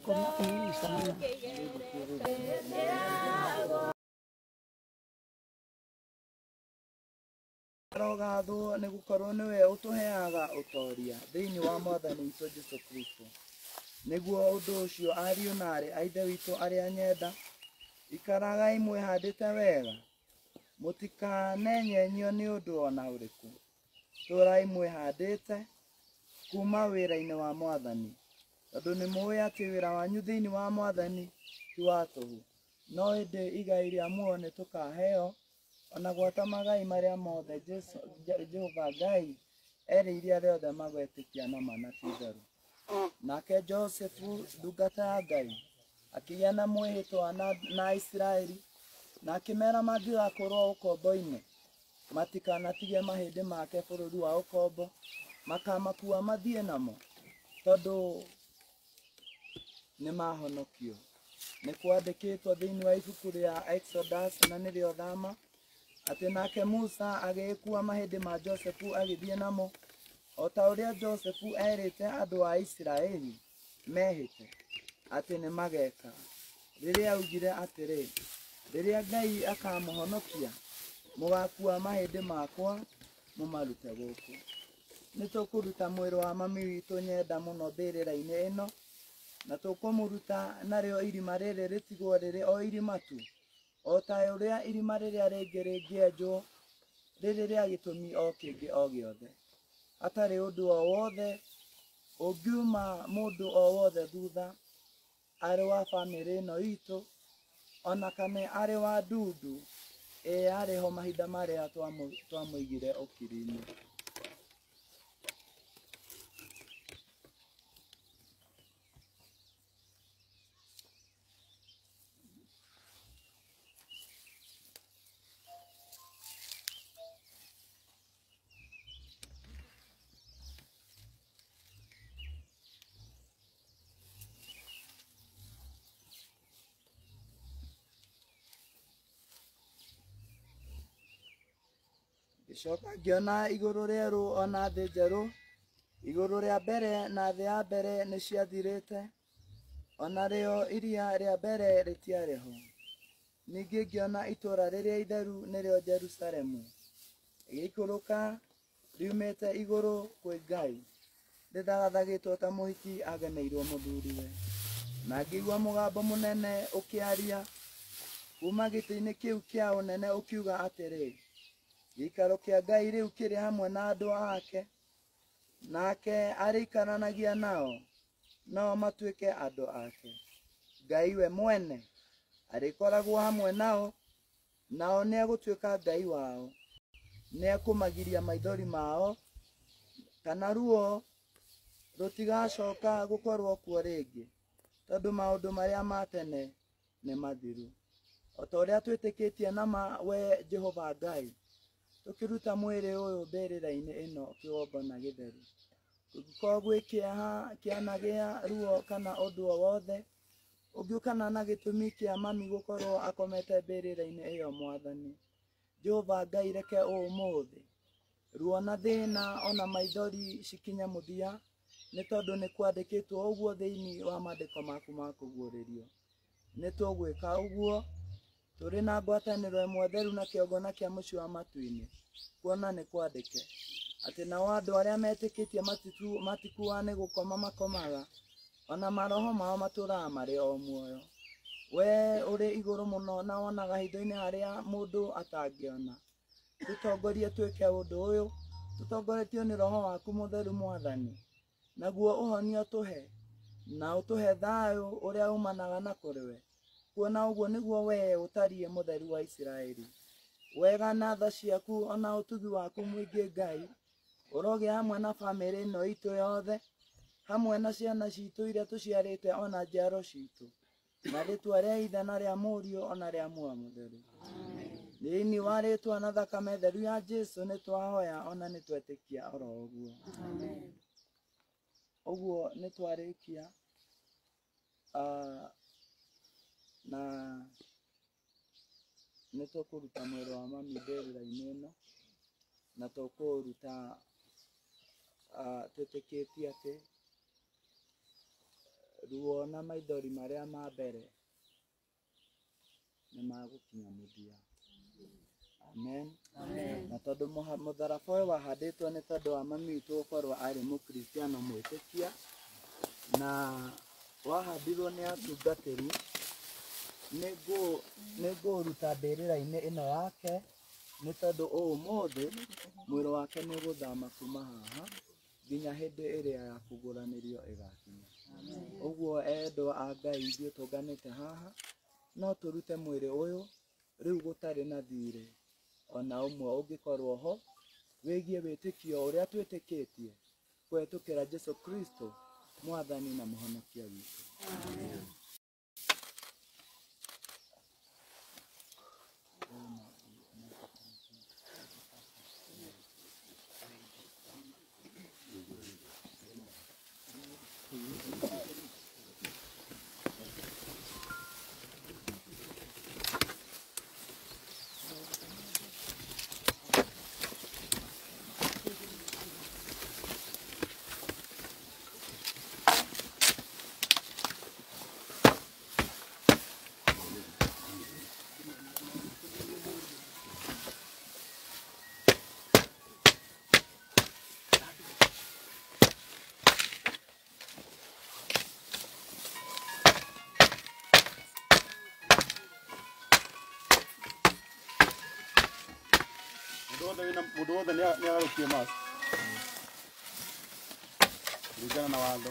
Rogatho nĩ gũkorwo nĩwe ũtũheaga ũtoria thĩinĩ wa Mwathani witũ Jesũ Kristo. Nĩguo ũndũ ũcio ariũ na aarĩ a Ithe witũ arĩa nyenda, ikaragai mwĩhandĩte wega, mũtikanenyenyio nĩ ũndũ ona ũrĩkũ. Tũũrai mwĩhandĩte kuma wĩra-inĩ wa Mwathani, tondũ nĩ mũũĩ atĩ wĩra wanyu thĩinĩ wa Mwathani ti wa tũhũ, no ĩndĩ igai rĩa muoyo nĩ tũkaheo, ona gwata magai marĩa mothe Jehova Ngai erĩire arĩa othe magwetĩkia na mana ti itherũ. Nake Josefu ndungata ya Ngai akĩgĩa na mwĩhĩtwa na Isiraeli, na akĩmera mangĩgakorwo ũkombo-inĩ matikanatige mahĩndĩ make bũrũri wa ũkombo, makamakua mathiĩ namo, tondũ nĩ mahonokio. Nĩ kwandĩkĩtwo thĩinĩ wa ibuku rĩa Exodus na nĩrĩo Thama, atĩ nake Musa agĩkua mahĩndĩ ma Josefu agĩthiĩ namo, o ta ũrĩa Josefu erĩte andũ a Isiraeli mehĩte atĩ nĩ mageka, rĩrĩa augire atĩrĩ, rĩrĩa Ngai akamũhonokia mũgakua mahĩndĩ makwa mũmarute gũkũ. Nĩ tũkũruta mwĩrĩ wa mami witũ nyenda mũno mbĩrĩra-inĩ ĩno, na tũkũmũruta narĩo irima rĩrĩ rĩtigwo rĩrĩ o irima tu, o ta ũrĩa irima rĩrĩa rĩngĩ rĩngĩenjwo rĩrĩ rĩa gĩtũmi o kĩngĩ o gĩothe. Hatarĩ ũndũ o wothe ũngiuma mũndũ o wothe thutha, arĩ wa bamĩrĩ ĩno itũ, ona kana arĩ wa ndundu, arĩho mahinda marĩa twamũigire ũkiri-inĩ. Gĩcoka ngĩona igũrũ rĩerũ ona thĩ njerũ, igũrũ rĩa mbere na thĩ ya mbere nĩ ciathirĩte, ona rĩo iria rĩa mbere rĩtiarĩ ho. Ningĩ ngĩona itũũra rĩrĩa itheru nĩrĩo Jerusalemu rĩgĩikũrũka riumĩte igũrũ kwĩ Ngai, rĩthagathagĩtwo ta mũhiki ageneirwo mũthuriwe. Na ngĩigua mũgambo mũnene ũkĩaria kuma gĩtĩ-inĩ kĩu kĩa ũnene ũkiuga atĩrĩ, gĩikaro kĩa Ngai rĩu kĩrĩ hamwe na andũ ake, nake arĩikaranagia nao, nao matuĩke andũ ake. Ngai we mwene arĩkoragwo hamwe nao, nao nĩ egũtuĩka Ngai wao. Nĩ ekũmagiria maithori mao, kana ruo rũtigacoka gũkorwo kuo rĩngĩ, tondũ maũndũ marĩa ma tene nĩ mathiru. O ta ũrĩa twĩtĩkĩtie nama we Jehova Ngai, tũkĩruta mwĩrĩ ũyũ mbĩrĩra-inĩ ĩno kĩgongona gĩtheru. Kũngĩkorwo gwĩ kĩeha kĩanagĩa ruo kana ũndũ o wothe ũngĩũkana na gĩtũmi kĩa mami gũkorwo akomete mbĩrĩra-inĩ ĩyo Mwathani, Jehova Ngai reke ũmũthĩ ruo na thĩna ona maithori cikinye mũthia, nĩ tondũ nĩ kwandĩkĩtwo ũguo thĩinĩ wa maandĩko maku ma kũguũrĩrio. Nĩ tũgwĩka ũguo tũrĩ na ngwatanĩro ĩmwe theru na kĩongona kĩa mũciĩ wa matu-inĩ, kuona nĩ kwandĩke atĩ nao andũ arĩa metĩkĩtie matikuaga nĩ gũkoma makomaga, ona maroho mao matũũraga marĩ o muoyo. Wee ũrĩ igũrũ mũno na wonaga hitho-inĩ harĩa mũndũ atangĩona, tũtongorie twĩke ũndũ ũyũ, tũtongoretio nĩ roho waku mũtheru Mwathani, naguo ũhonio tũhe, na ũtũhe thayũ ũrĩa umanaga na kũrĩ we, kuona ũguo nĩguo wee ũtariĩ mũtheru wa Isiraeli. Wega na tha ciaku ona ũtugi waku mũingĩ Ngai ũrogĩa hamwe na bamĩrĩ ĩno itũ yothe, hamwe na ciana citũ iria tũciarĩte ona njiaro citũ, na rĩtwa rĩa Ithe na rĩa Mũriũ ona rĩa Muoyo Mũtheru. Thĩinĩ wa rĩtwa na thakame theru ya Jesũ nĩ twahoya ona nĩ twetĩkia oro ũguo. Ũguo nĩ twarĩkia na nĩ tũkũruta mwĩrĩ wa mami mbĩrĩra-inĩ ĩno, na tũkũũruta twĩtĩkĩtie atĩ ruo na maithori marĩa ma mbere nĩ magũkinya mũthia. Amen. Amen. Na tondũ mũtharaba ũyũ wahandĩtwo nĩ tondũ wa mami witũ gũkorwo arĩ mũkristiano mwĩtĩkia, na wahandirwo nĩ atungatĩri, nĩngũruta mbĩrĩra-inĩ ĩno yake, nĩ tondũ ũmũthĩ mwĩrĩ wake nĩ ũgũthama kuma haha nginya hĩndĩ ĩrĩa ya kũgũranĩrio ĩgakinya. Ũguo endwa a Ngai ithuĩ tũnganĩte haha no tũrute mwĩrĩ ũyũ rĩu gũtarĩ na thirĩ ona ũmwe ũngĩkorwo ho wĩgiĩ wĩtĩkio ũrĩa twĩtĩkĩtie kũhetũkĩra Jesũ Kristo mwathani na mũhonokia witũ. Amen. Mũndũ wothe nĩ ararũkie mask kũringana na watho.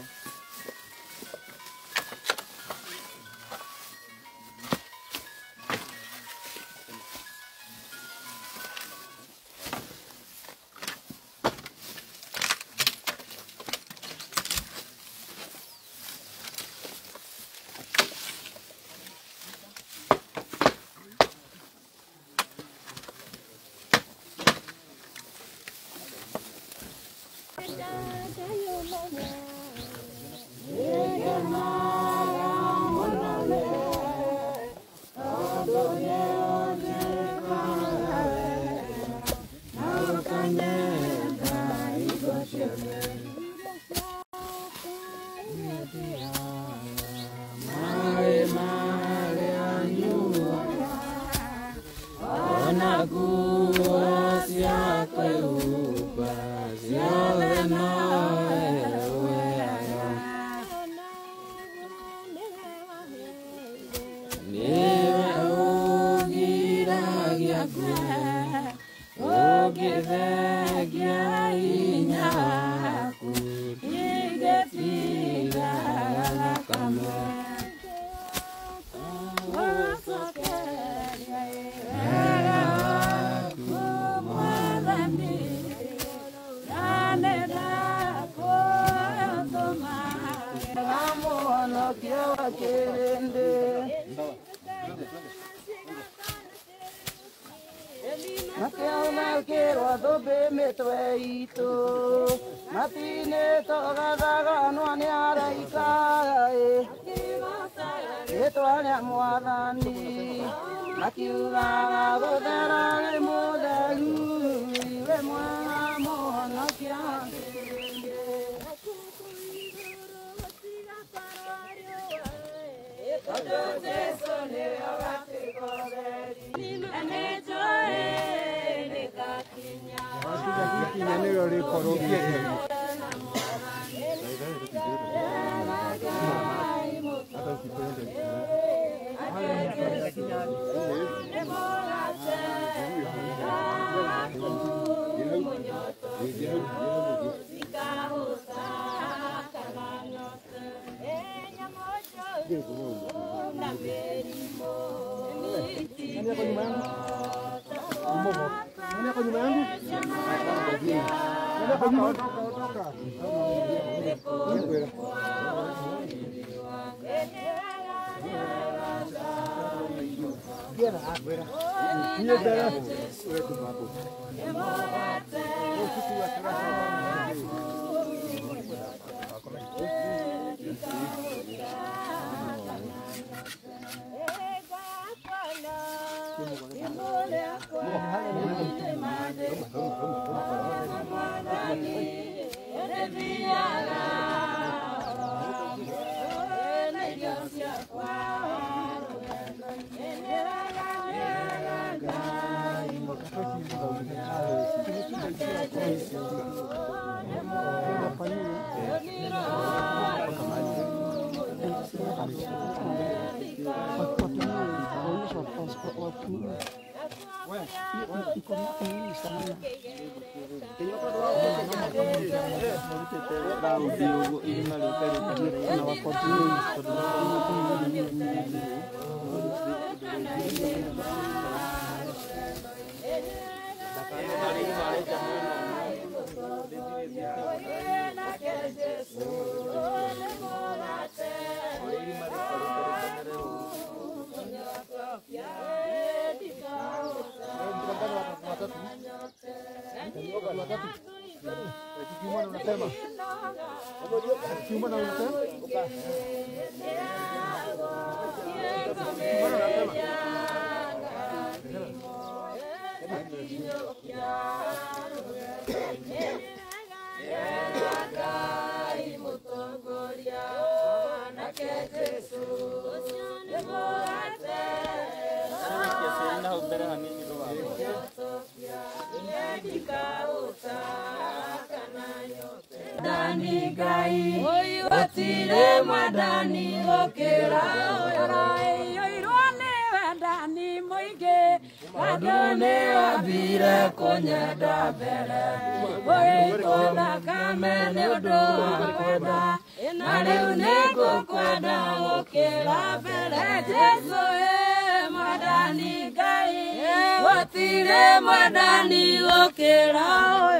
Dani gai, otire madani okera, oirone dani moige, adone abire konyeda bere, oitola kamene odoa kweda, nare unego kweda okera bere, Jesu madani gai, otire madani okera,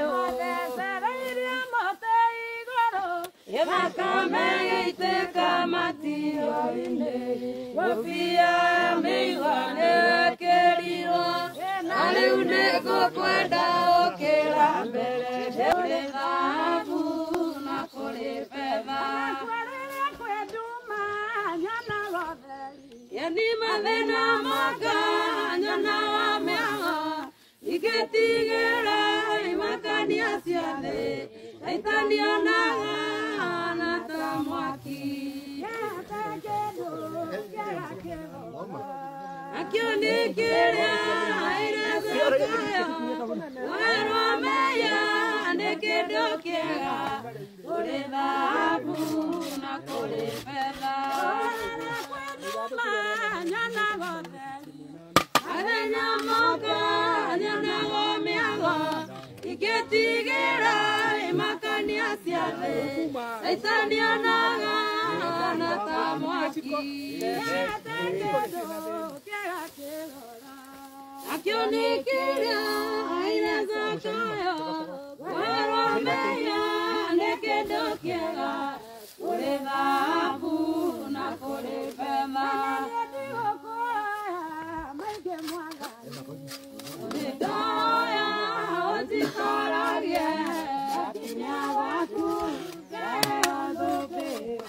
Yakame ite kamati oine, wafia mewane keriro, nale unego kwenda okera mbele, deule dhabu na kule fedha. Yani madena maka nyana wameaga, iketigera imakani asiade, aitania naga. Akioni kira ina zakaya, wero meya nekedo kera, ore dhabu na kore fedha. Adenya moka nyana gomiago, iketigera imakani asiale, aitania naga. Akioni kira aina zakaya, wero meya nekedo kera, ore dhabu na kore fedha. Ore doya ozikaragie, akinya watu kaya dobe.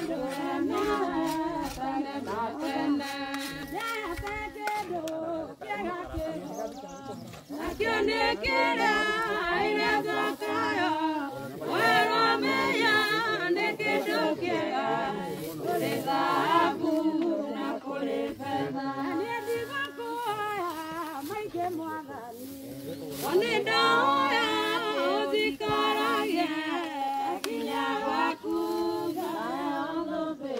Akione kera aina zakaya, wero meya nekedo kera, ore dhabu na kore fedha. One doya ozikaragie, akinya waku kaya dobe.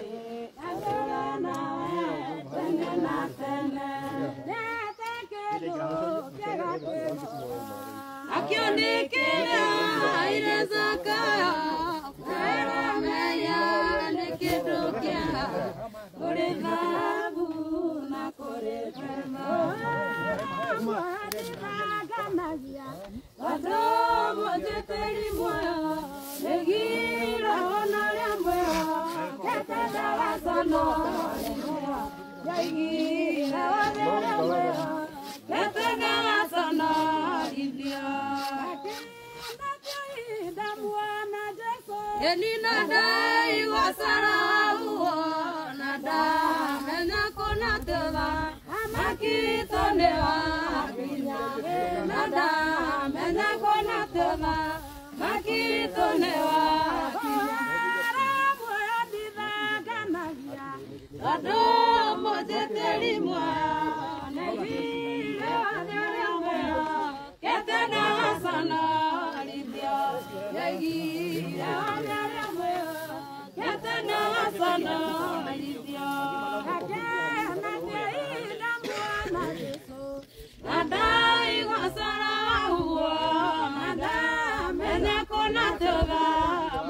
Akione kera aina zakaya, wero meya nekedo kera, ore dhabu na kore fedha. Adobo jeteri moya, negira onare moya, keteda wasano moya, negira onare moya, keteda wasano idia. Elina dai wasara uo, nada mena kona teva, makito newa binya. Nada mena kona teva, makito newa ado mojeteri moya, negira onare moya, keteda wasano idia. Negira onare moya, keteda wasano idia. Nadai wasara huo, nada mena kona teva,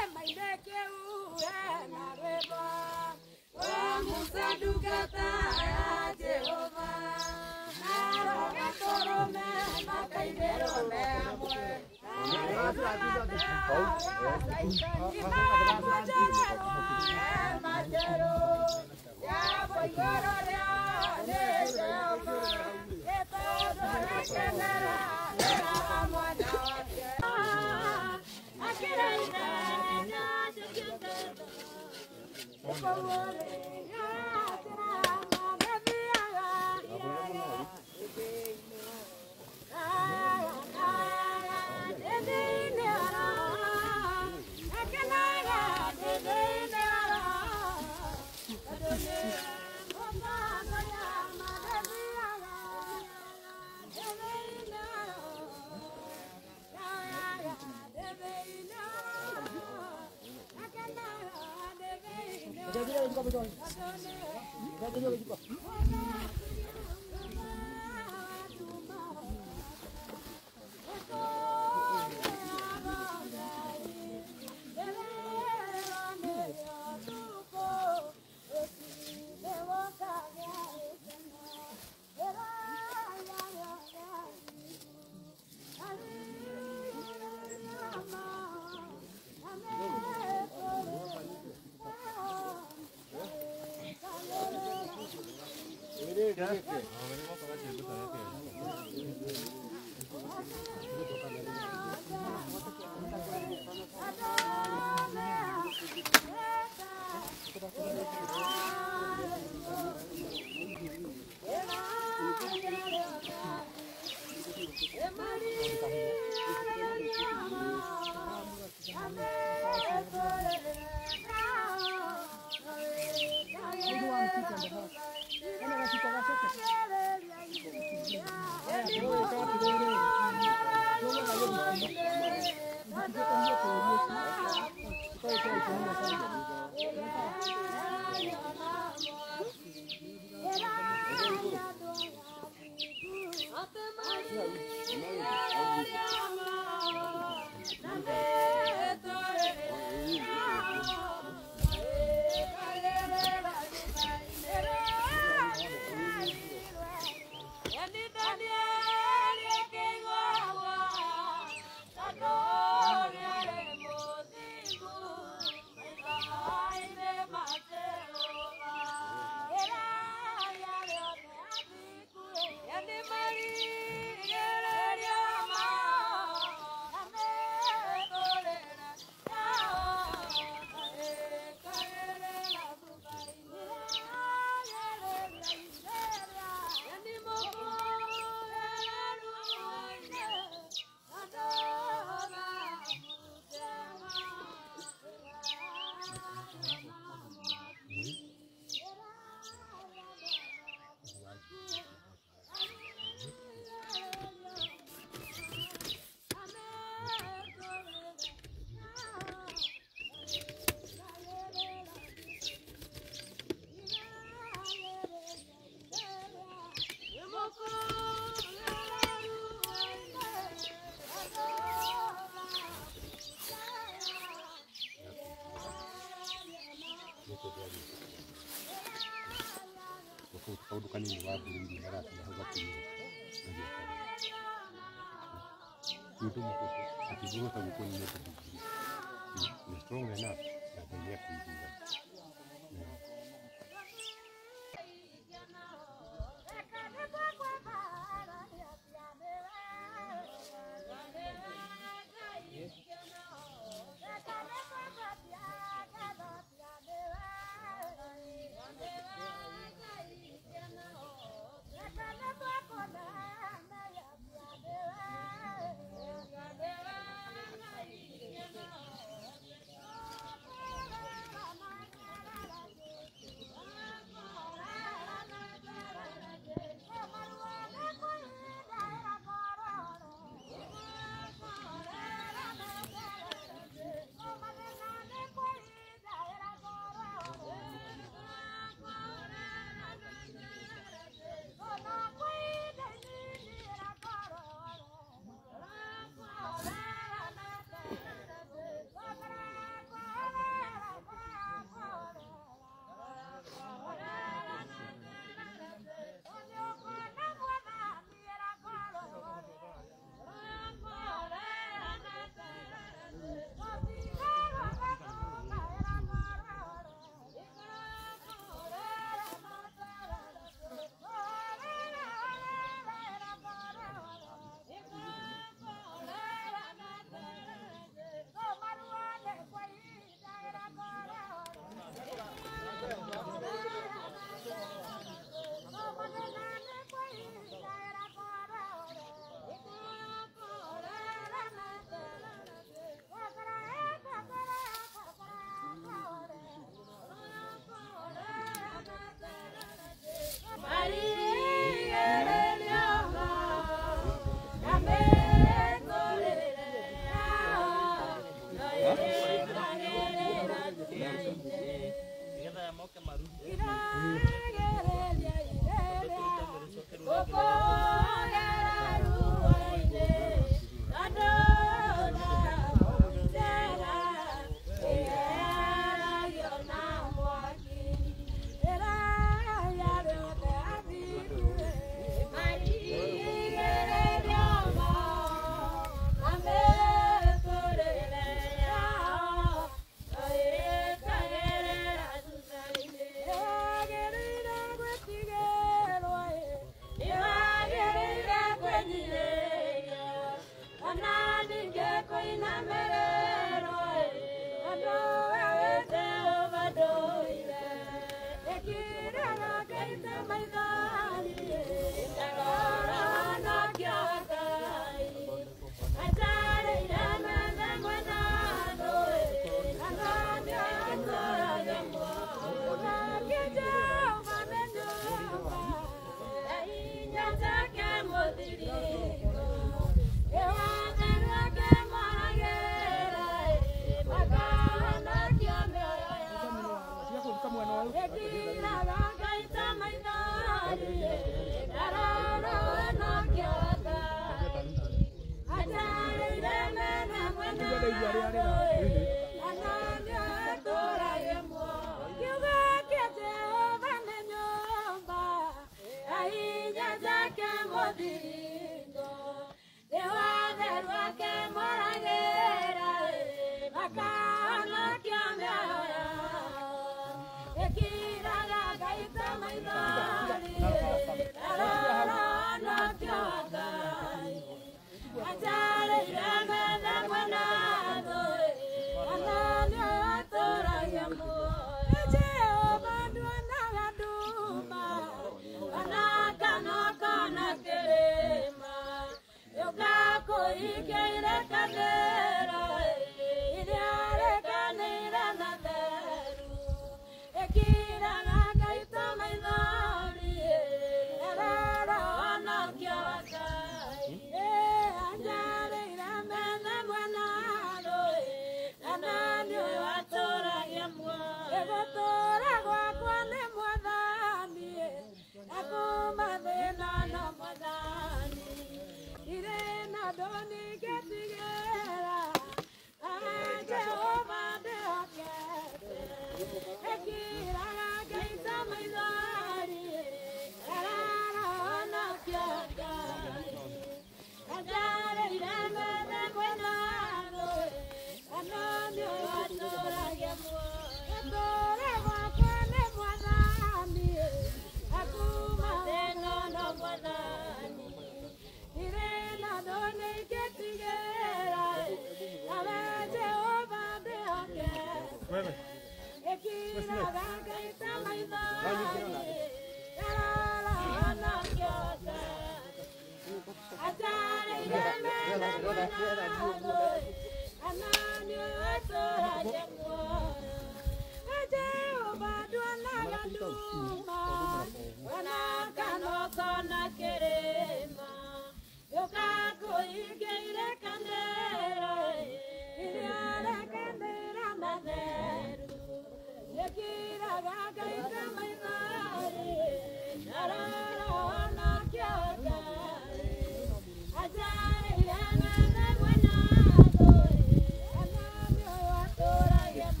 Yeah.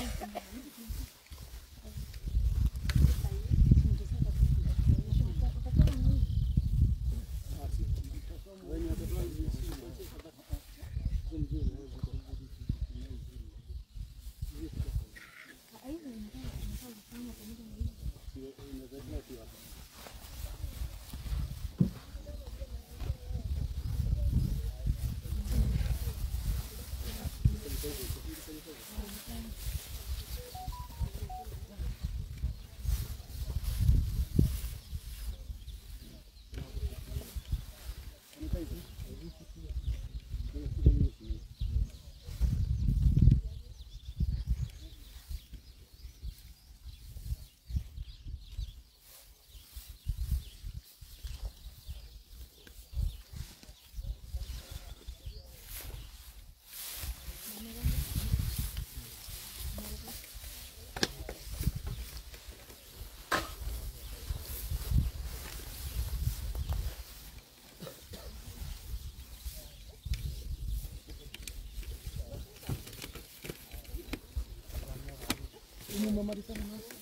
Umemaliza na